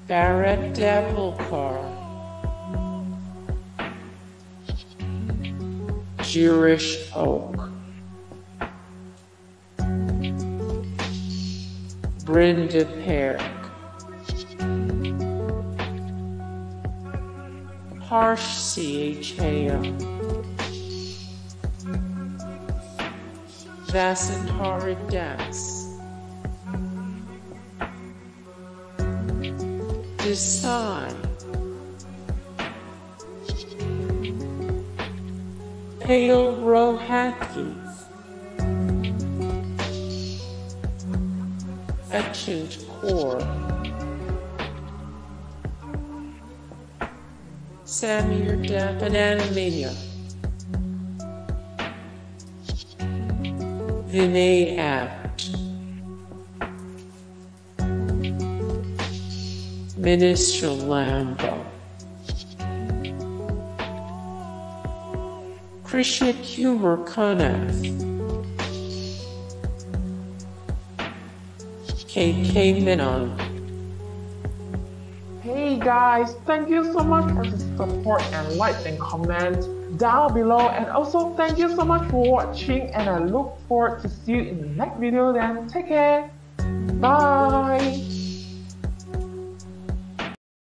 Barrett Devil Jewish Oak, Brenda Perk, Harsh CHAO, Vasantara Das, Desai, Pale Rohatkis, Etchant Core, Samir Bananamania, Vinay Apt, Minister Lambo, Krishna Kumar Kanath, KK Menon. Hey guys, thank you so much for the support and likes and comments down below, and also thank you so much for watching, and I look forward to see you in the next video. Then take care, bye.